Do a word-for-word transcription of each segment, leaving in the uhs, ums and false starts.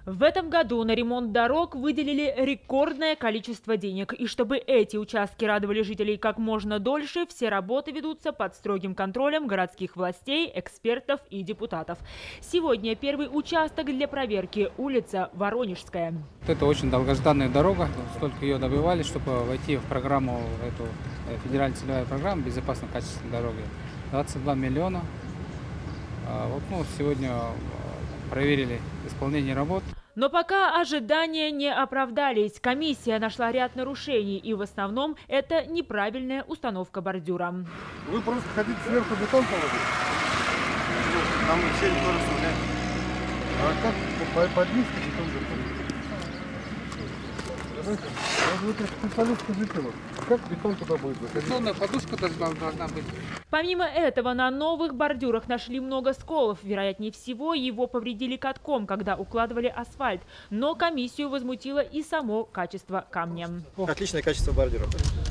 В этом году на ремонт дорог выделили рекордное количество денег. И чтобы эти участки радовали жителей как можно дольше, все работы ведутся под строгим контролем городских властей, экспертов и депутатов. Сегодня первый участок для проверки – улица Воронежская. Это очень долгожданная дорога. Столько ее добивались, чтобы войти в программу, эту федеральную целевую программу безопасной качественной дороги. двадцать два миллиона. Вот, ну, сегодня проверили исполнение работ. Но пока ожидания не оправдались. Комиссия нашла ряд нарушений, и в основном это неправильная установка бордюра. Вы просто хотите сверху бетон положить? Там все никто расставляет. А как под низкий бетон заходит? Вы как специалист, скажите, вот, как бетон туда будет заходить? Бетонная подушка должна быть. Помимо этого, на новых бордюрах нашли много сколов. Вероятнее всего, его повредили катком, когда укладывали асфальт. Но комиссию возмутило и само качество камня. Отличное качество бордюра.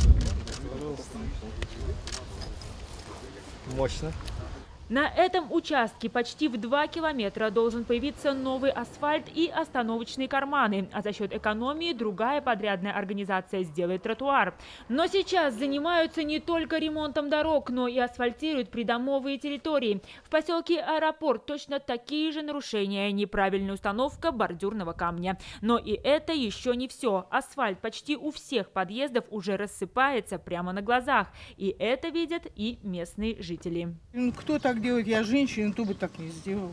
Мощно. На этом участке почти в два километра должен появиться новый асфальт и остановочные карманы. А за счет экономии другая подрядная организация сделает тротуар. Но сейчас занимаются не только ремонтом дорог, но и асфальтируют придомовые территории. В поселке Аэропорт точно такие же нарушения. Неправильная установка бордюрного камня. Но и это еще не все. Асфальт почти у всех подъездов уже рассыпается прямо на глазах. И это видят и местные жители. Кто так делать? Я женщина, то бы так не сделала.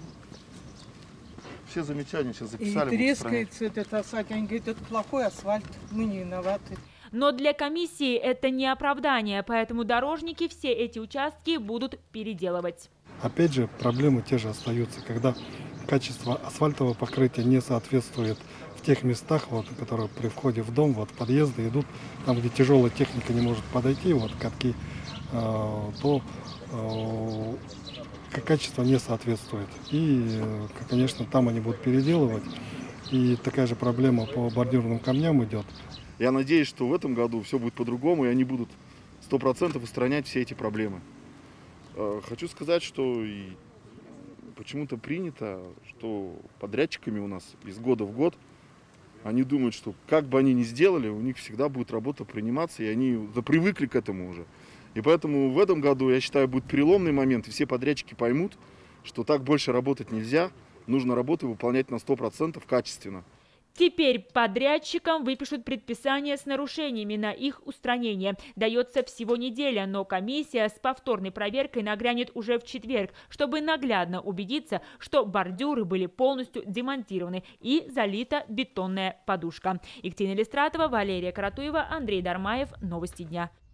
Все замечания сейчас записали. И трескается этот асфальт. Они говорят, это плохой асфальт, мы не виноваты. Но для комиссии это не оправдание, поэтому дорожники все эти участки будут переделывать. Опять же, проблемы те же остаются, когда качество асфальтового покрытия не соответствует в тех местах, вот, которые при входе в дом, вот, подъезды идут, там, где тяжелая техника не может подойти, вот, катки, э, то э, качество не соответствует. И, конечно, там они будут переделывать. И такая же проблема по бордюрным камням идет. Я надеюсь, что в этом году все будет по-другому, и они будут сто процентов устранять все эти проблемы. Хочу сказать, что и почему-то принято, что подрядчиками у нас из года в год, они думают, что как бы они ни сделали, у них всегда будет работа приниматься, и они запривыкли к этому уже. И поэтому в этом году, я считаю, будет переломный момент, и все подрядчики поймут, что так больше работать нельзя, нужно работу выполнять на сто процентов качественно. Теперь подрядчикам выпишут предписание с нарушениями на их устранение. Дается всего неделя, но комиссия с повторной проверкой нагрянет уже в четверг, чтобы наглядно убедиться, что бордюры были полностью демонтированы и залита бетонная подушка. Екатерина Листратова, Валерия Каратуева, Андрей Дармаев. Новости дня.